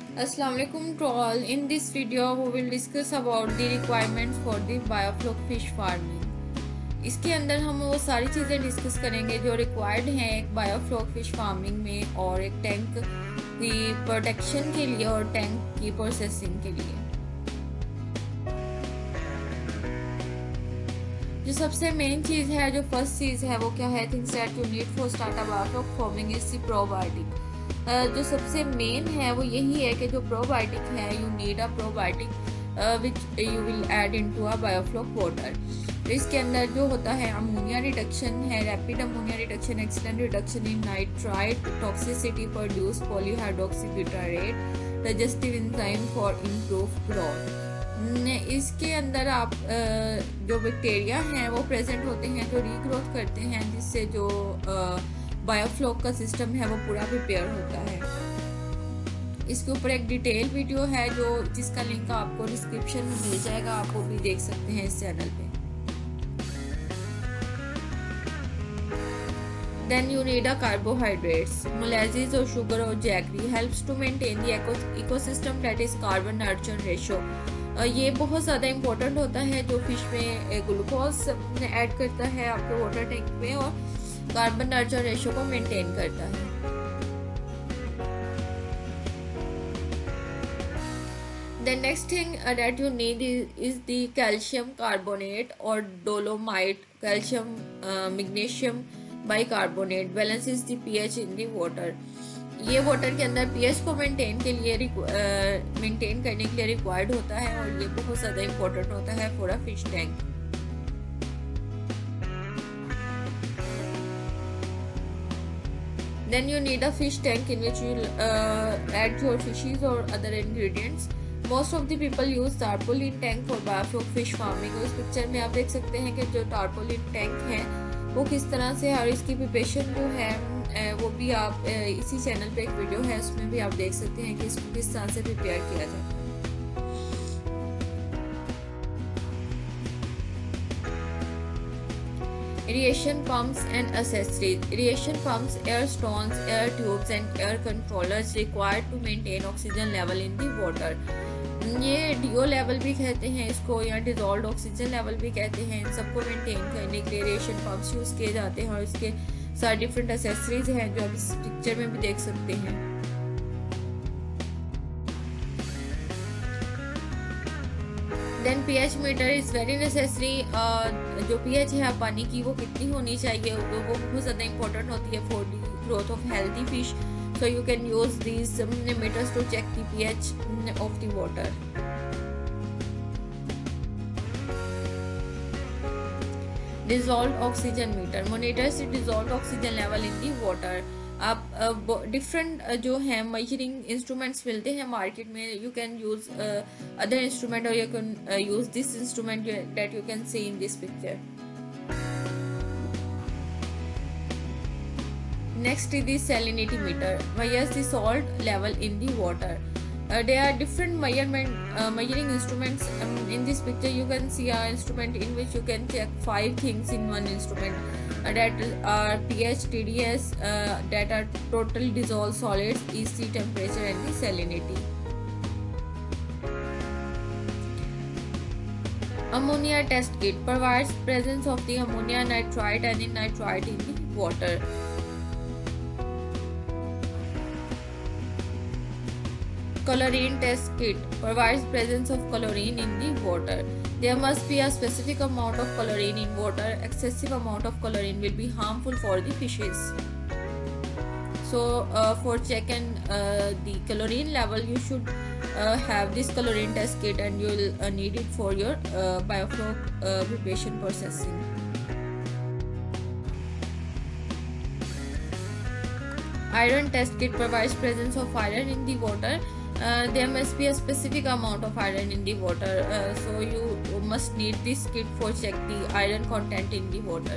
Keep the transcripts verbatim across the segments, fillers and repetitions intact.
Assalamu alaikum to all. In this video we will discuss about the requirements for the biofloc fish farming. इसके अंदर हम वो सारी चीज़ें डिस्कस करेंगे जो रिक्वायर्ड हैं एक बायोफ्लॉक फिश फार्मिंग में और एक टैंक की प्रोटेक्शन के लिए और टैंक की प्रोसेसिंग के लिए। जो सबसे मेन चीज़ है, जो फर्स्ट चीज़ है वो क्या है, things that you need for start a biofloc farming is the probiotic. जो सबसे मेन है वो यही है कि जो प्रोबायोटिक है, you need a probiotic which you will add into a biofloc water. तो इसके अंदर जो होता है अमोनिया रिडक्शन है, rapid ammonia reduction, excellent reduction in nitrite toxicity, produce polyhydroxybutyrate, digestive enzyme for improve growth. इसके अंदर आप जो बैक्टीरिया हैं वो प्रेजेंट होते हैं जो रीग्रोथ करते हैं, जिससे जो बायोफ्लॉक का सिस्टम है वो पूरा प्रिपेयर होता है। इसके ऊपर एक डिटेल वीडियो है जो जिसका लिंक आपको डिस्क्रिप्शन में मिल जाएगा, आप वो भी देख सकते हैं इस चैनल पे। Then you need a carbohydrates, molasses or sugar or jaggery helps to maintain the eco ecosystem, that is carbon nitrogen ratio। ये बहुत ज़्यादा इम्पोर्टेंट होता है जो फिश में ग्लूकोज ऐड करता है आपके वाटर टैंक में और कार्बन नाइट्रोजन रेशियो को मेंटेन करता है। The next thing uh, that you need is, is the calcium carbonate or dolomite, calcium uh, magnesium bicarbonate balances the pH in the water। ये water के अंदर pH को maintain के लिए maintain करने के लिए रिक्वायर्ड होता है और ये बहुत ज़्यादा इम्पोर्टेंट होता है for a fish tank. Then you need a fish tank in which you uh, add your fishes or other ingredients। Most of the people use tarpaulin tank for biofloc fish farming। उस picture में आप देख सकते हैं कि जो tarpaulin tank है वो किस तरह से, और इसकी प्रिपरेशन जो है वो भी आप इसी चैनल पे एक वीडियो है उसमें भी आप देख सकते हैं कि इसको किस तरह से प्रिपेयर किया जाए। Aeration pumps and accessories। Aeration pumps, air stones, air tubes and air controllers required to maintain oxygen level in the water। ये डीओ लेवल भी कहते हैं इसको या डिजॉल्व ऑक्सीजन लेवल भी कहते हैं। इन सबको मेंटेन करने के लिए एरेशन पंप्स यूज किए जाते हैं और इसके सारे डिफरेंट एक्सेसरीज हैं जो आप इस पिक्चर में भी देख सकते हैं। Then pH meter is very necessary. जो पीएच है पानी की वो कितनी होनी चाहिए वो बहुत ज़्यादा इंपॉर्टेंट होती है for the growth of healthy fish. So you can use these um, meters to check the pH of the water। Dissolved oxygen meter monitors the dissolved oxygen level in the water। आप different uh, जो है measuring instruments मिलते हैं market में। You can use other instrument और you can use this instrument that you can see in this picture. Next is the salinity meter, measures the salt level in the water। Uh, there are different measurement uh, measuring instruments um, in this picture। You can see an instrument in which you can check five things in one instrument, uh, that are pH, T D S, uh, that are total dissolved solids, E C temperature and the salinity। Ammonia test kit provides presence of the ammonia nitrite and the nitrite in the water। Chlorine test kit provides presence of chlorine in the water। There must be a specific amount of chlorine in water। Excessive amount of chlorine will be harmful for the fishes। So uh, for checking uh, the chlorine level, you should uh, have this chlorine test kit and you will uh, need it for your uh, biofloc uh, preparation processing। Iron test kit provides presence of iron in the water। Uh, there must be a specific amount of iron in the water, uh, so you must need this kit for check the iron content in the water।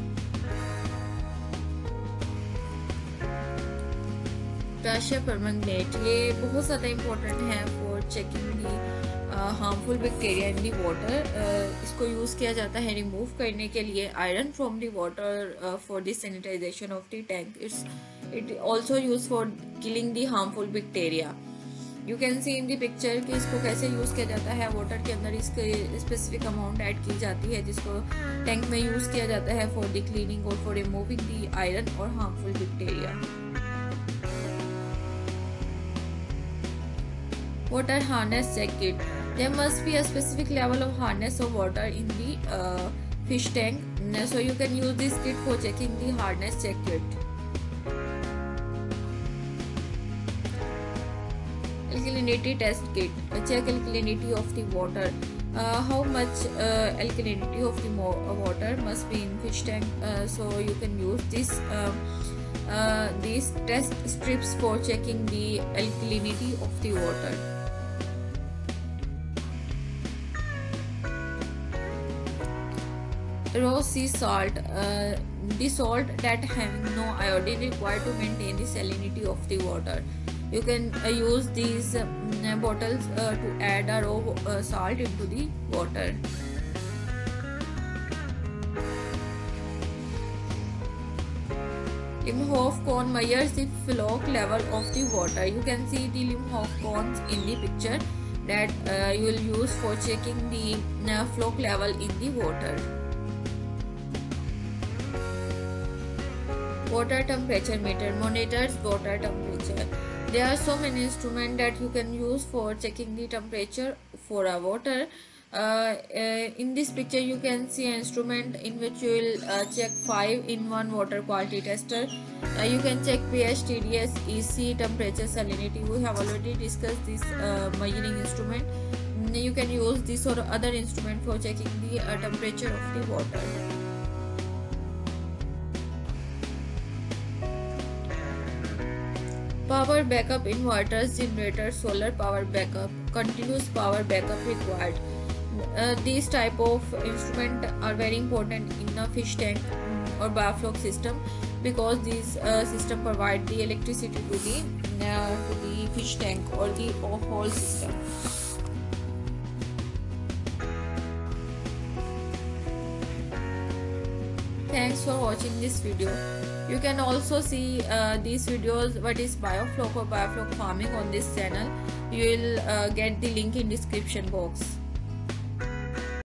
Potassium permanganate ये बहुत ज़्यादा important है for checking the harmful bacteria in the water. इसको use किया जाता है remove करने के लिए iron from the water for the sanitization of the tank. It's it also use for killing the harmful bacteria. You can see in the picture कि इसको कैसे यूज़ किया जाता है। वाटर के अंदर इसके स्पेसिफिक अमाउंट ऐड की जाती है जिसको टैंक में यूज़ किया जाता है फॉर द क्लीनिंग और फॉर रिमूविंग द आयरन और harmful bacteria. Water harness check kit. There must be a specific level of hardness of water in the uh, fish tank, so you can use this kit for checking the hardness check kit. Alkalinity test kit. Check alkalinity of the water. Uh, how much uh, alkalinity of the water must be in fish tank, uh, so you can use this uh, uh, these test strips for checking the alkalinity of the water. Raw sea salt, uh, the salt that having no iodine required to maintain the salinity of the water. You can uh, use these uh, bottles uh, to add a raw uh, salt into the water. Limhoff cone measures the flow level of the water. You can see the Limhoff cones in the picture that uh, you will use for checking the uh, flow level in the water. Water temperature meter monitors water temperature. There are so many instruments that you can use for checking the temperature for a water. Uh, uh, in this picture you can see an instrument in which you will uh, check five in one water quality tester. Uh, you can check pH, T D S, E C, temperature, salinity. We have already discussed this uh, measuring instrument. You can use this or other instrument for checking the uh, temperature of the water. Power backup inverters, generators, solar power backup, continuous power backup required. Uh, these type of instruments are very important in a fish tank or biofloc system because these uh, system provide the electricity to the uh, to the fish tank or the whole system. Thanks for watching this video. You can also see uh, these videos what is biofloc or biofloc farming on this channel. You will uh, get the link in description box.